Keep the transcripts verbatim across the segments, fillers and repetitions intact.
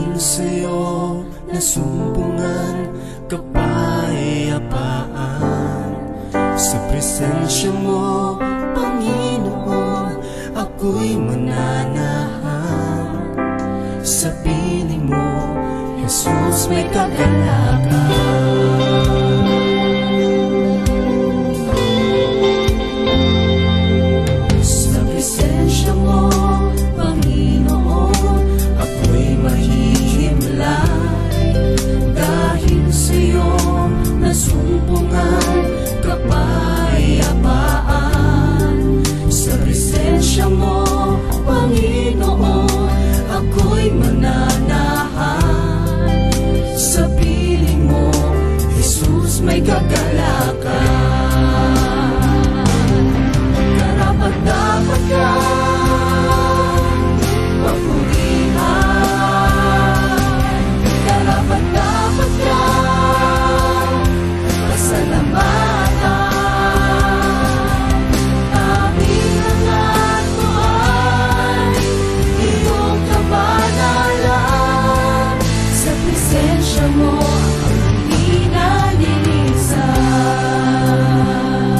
Dahil sa'yo nasumpungan kapayapaan. Sa presensya mo, Panginoon, ako'y mananahan. Sa piling mo, Jesus, may kagalakan. Sa presensya mo, Panginoon, ako'y mahihimlay. Dahil sa'yo nasumpungan kapayapaan. Sa presensya mo, Panginoon, ako'y mananahan. Sa piling mo, Jesus, may kagalakan. Karapat-dapat ka papurihan, karapat-dapat ka pasalamatan. Aming hangat mo ay iyong kabanalan. Sa presensya mo ako'y nalilisan.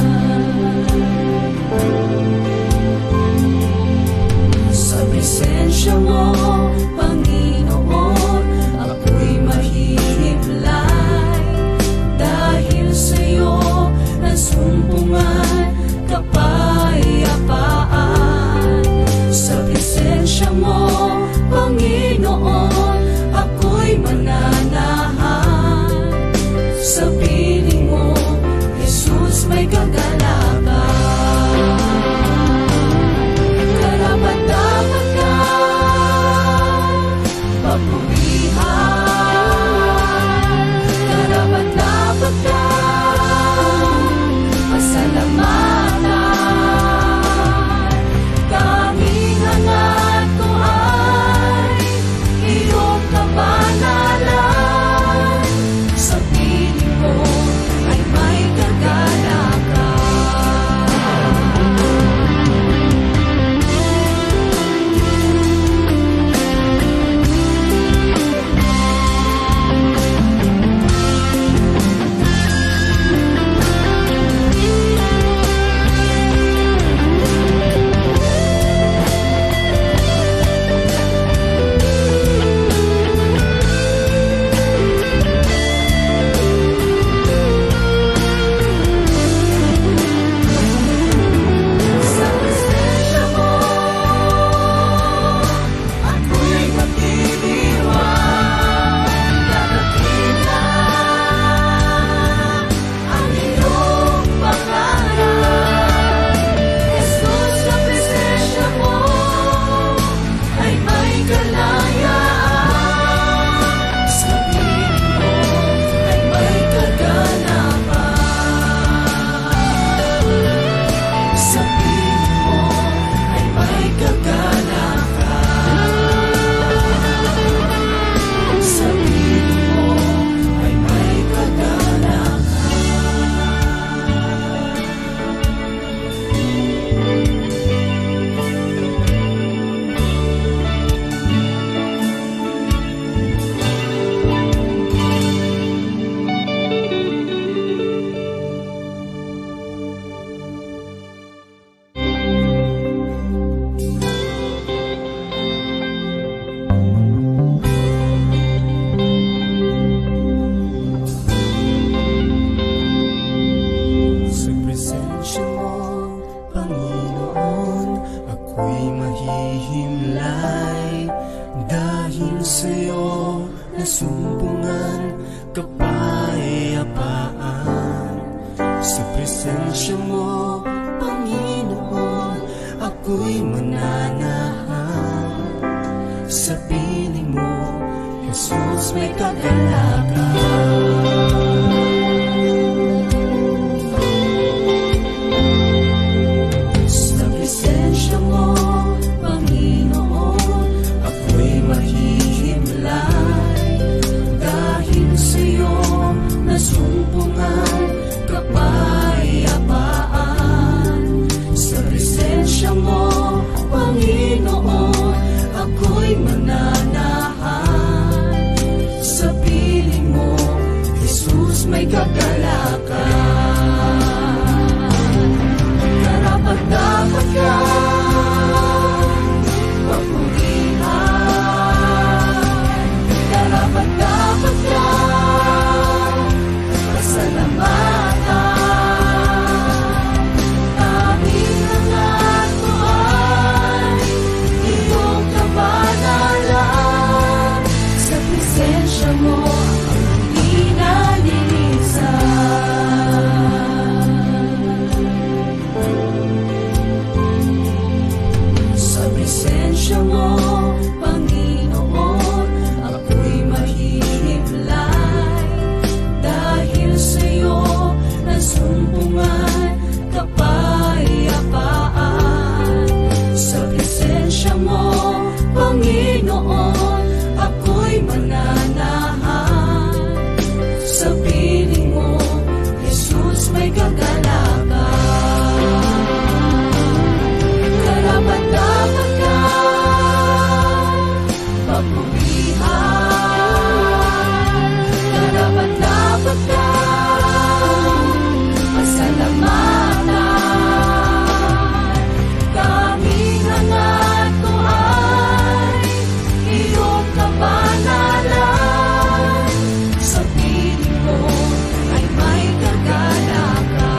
Sa presensya mo, Panginoon, ako'y mahihimlay. Dahil sa'yo nasumpungan kapayapaan. Sa presensya mo, Panginoon, ako'y mananahan. Sa piling mo, Jesus, may kagalakan. Karapat-dapat ka papurihan, karapat-dapat ka pasalamatan. Tanging hangat ko ay iyong kabanalan. Sa piling mo ay may kagalakan. Sa presensya mo, ako'y magdiriwang. Dadakila ang iyong pangalan. Jesus, sa presensya mo ay may kalayaan. Sa piling mo ay may kagalakan. Sa piling mo ay may kagalakan. Sa piling mo ay may kagalakan. Sa presensya mo, Panginoon, ako'y mahihimlay. Dahil sa'yo nasumpungan kapayapaan. Sa presensya mo, Panginoon, ako'y mananahan. Sa piling mo, Jesus, may kagalakan. Sa presensya mo, Panginoon, ako'y mahihimlay. Dahil sa'yo nasumpungan kapayapaan. Sa presensya mo, Panginoon, ako'y mananahan. may kagalakan. Karapat-dapat ka papurihan, karapat-dapat ka pasalamatan. Aming hangat mo ay iyong kabanalan. Sa presensya mo presensya mo, Panginoon, ako'y mahihimlay. Dahil sa'yo nasumpungan kapayapaan. Sa presensya mo, Panginoon, ako'y mananahan. Sa piling mo, Jesus, may kagalakan. Karapat-dapat ka papurihan, karapat-dapat ka pasalamatan. Kaming hangat ko ay iyong kabanalan. Sa piling mo ay may kagalakan.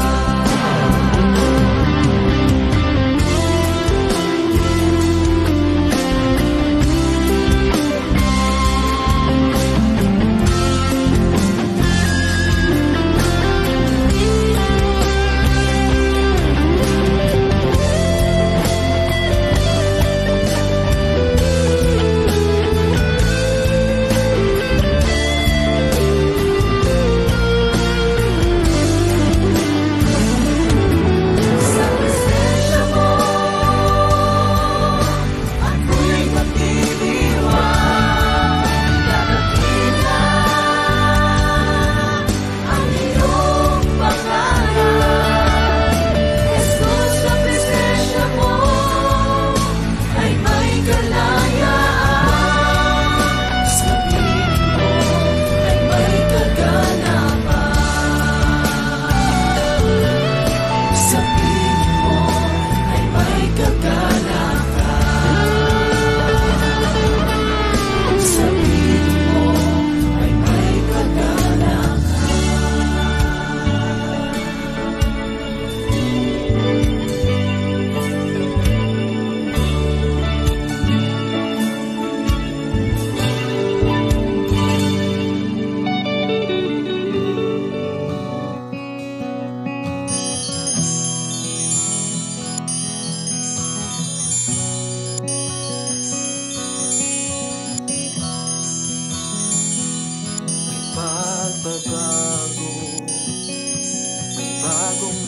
Pagbabago, may bagong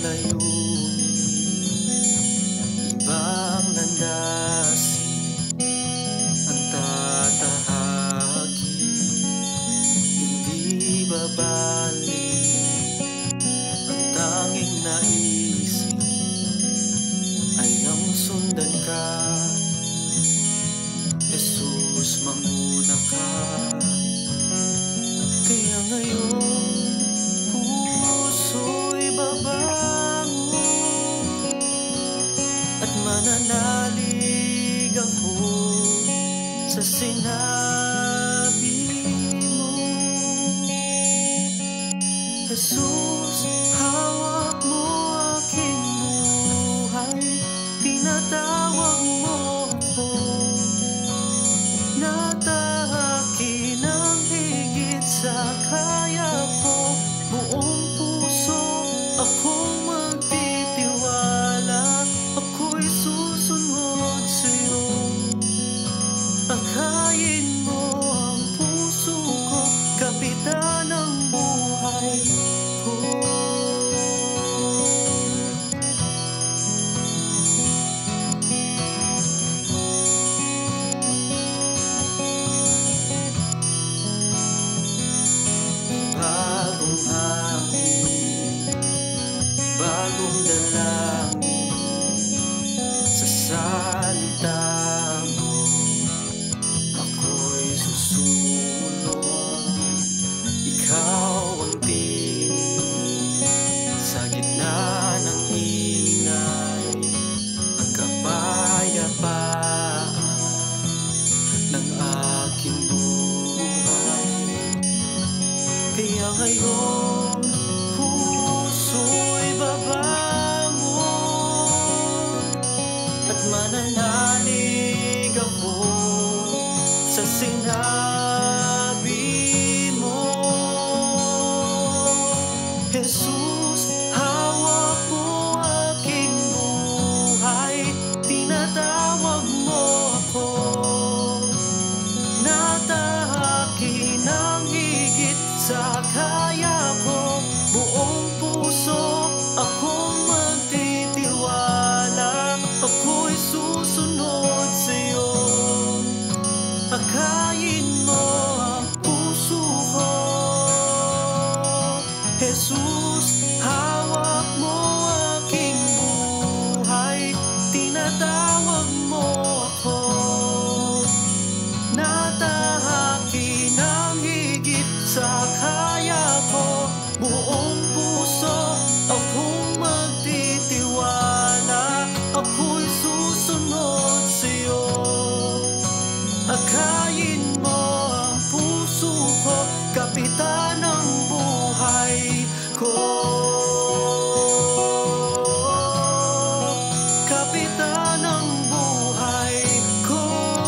layunin, ibang landasin ang tatahakin. Hindi babalik, ang tanging naisip ay ang sundan ka. Jesus, manguna ka. Kaya ngayon, puso'y babango at mananalig ako sa sinabi mo. ngayon puso'y babangon at mananalig ako sa sinabi mo. Jesus, hawak mo aking buhay, tinatawag mo ako, natahaki ng higit sa kaya ko. Buong puso akong magtitiwala, ako'y susunod sa'yo. Akayin mo ang puso ko. Jesus, hawak mo aking buhay, tinatawag mo ako, natahaki ng higit sa kaya ko. Buong puso akong magtitiwala, ako'y susunod sa'yo. Akayin mo ang puso ko, kapitan ng buhay ko. Kapitan ng buhay ko.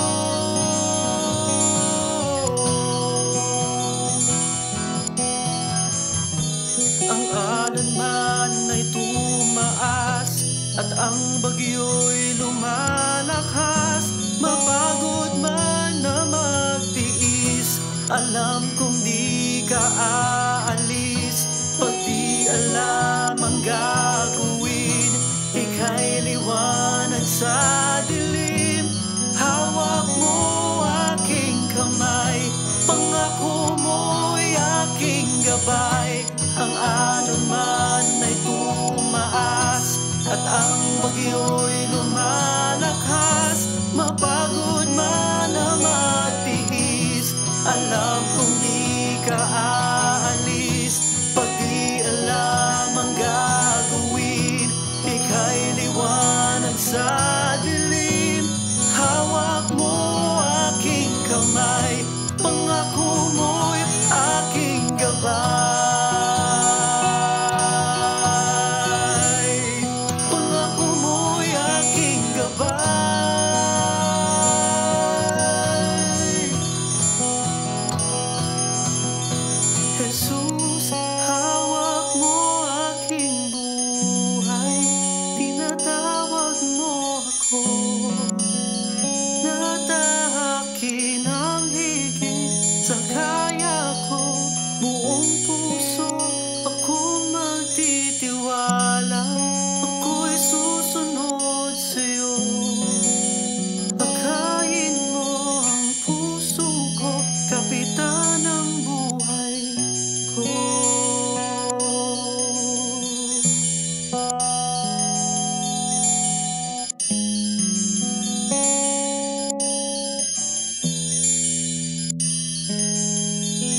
Ang alanman ay tumaas at ang bagyo'y lumalakas. Mapagod man na magtiis, alam kong di ka aalis. Pag di alam ang gagawin, ika'y liwanag sa dilim. Hawak mo aking kamay, pangako mo'y aking gabay. Ang anuman ay tumaas at ang bagyo'y